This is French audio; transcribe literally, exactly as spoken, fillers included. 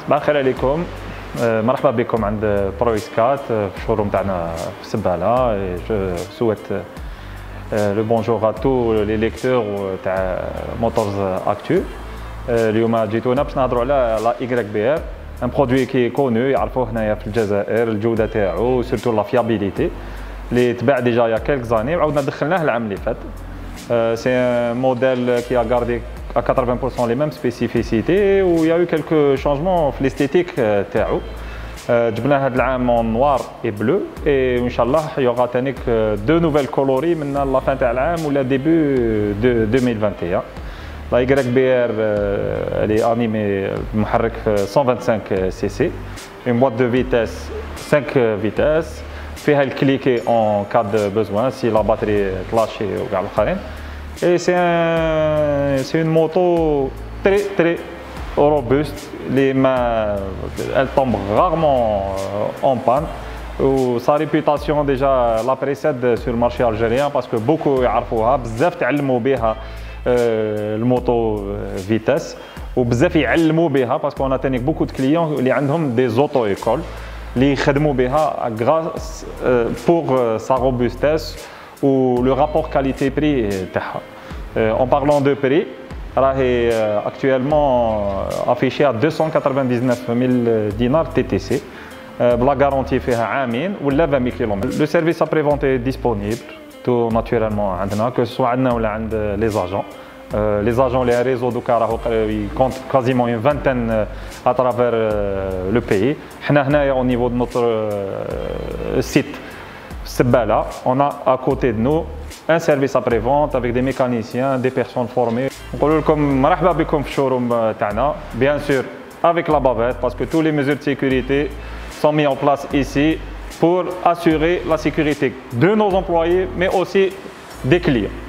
بخير عليكم. مرحبا بكم عند برويسكات في الشوروم تاعنا في سبالة. جو سويت لو بونجور ا تو لي ليكتور تاع موتورز اكتو. اليوم جيتونا باش نهضروا على لا اي بي ار، ان برودوي كي كونو يعرفوه هنايا في الجزائر، الجوده تاعو سورتو لا فيابيليتي اللي تباع ديجا يا كيلك زاني وعاودنا دخلناه العام اللي فات. سي ان موديل كي ا غاردي à quatre-vingts pour cent les mêmes spécificités où il y a eu quelques changements في l'esthétique تاعو. جبناه هذا العام en noir et bleu et inchallah il y aura تانيك deux nouvelles coloris من la fin تاع العام ولا début de deux mille vingt et un. La Y B R elle est animée بمحرك cent vingt-cinq C C, une boîte de vitesse cinq vitesses, فيها الكليكي en cas de besoin si la batterie تلاشي وكاع الاخرين. Et c'est un, c'est une moto très très robuste. Les mains, elle tombe rarement en panne. Ou sa réputation déjà la précède sur le marché algérien parce que beaucoup يعرفوها بزاف تعلموا بها الموتو vitesse وبزاف يعلموا بها parce qu'on a تانيك beaucoup de clients اللي عندهم des auto écoles اللي يخدموا بها grâce pour sa robustesse ou le rapport qualité-prix تاعها. En parlant de prix, راهي actuellement affiché à deux cent quatre-vingt-dix-neuf mille dinars T T C. بلا garantie فيها عامين ولا vingt mille kilomètres. Le service après-vente est disponible tout naturellement عندنا que ce soit عندنا ولا عند les agents. Euh, les agents, les réseaux de Karaho, ils comptent quasiment une vingtaine à travers euh, le pays. Au niveau de notre euh, site Sebala, on a à côté de nous un service après-vente avec des mécaniciens, des personnes formées. نقول لكم مرحبا بكم في الشوروم تاعنا. Bien sûr avec la bavette parce que toutes les mesures de sécurité sont mises en place ici pour assurer la sécurité de nos employés mais aussi des clients.